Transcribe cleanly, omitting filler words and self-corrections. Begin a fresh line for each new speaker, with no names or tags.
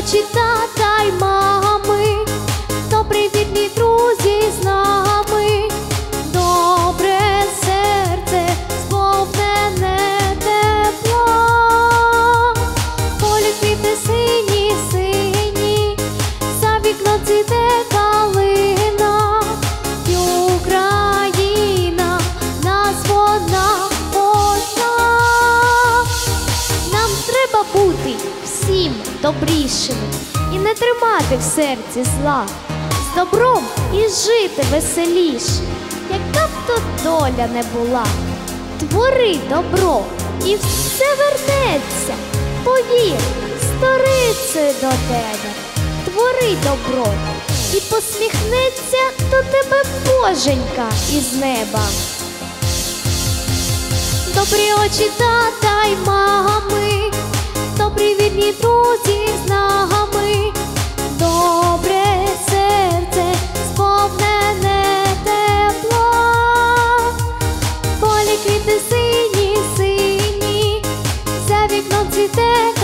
очі тата й мами, добрі вірні друзі з нами, добре серце сповнене тепла, полі квіти сині, сині, за вікном цвіте калина, і Україна нас вона одна. Нам треба бути всім добрішими і не тримати в серці зла, з добром і жити веселіше, яка б то доля не була. Твори добро і все вернеться, повір, сторицею до тебе. Твори добро і посміхнеться до тебе Боженька із неба. Добрі очі тата й мами, добрі вірні друзі з нами, добре серце сповнене тепла, полі квіти сині, сині, за вікном цвіте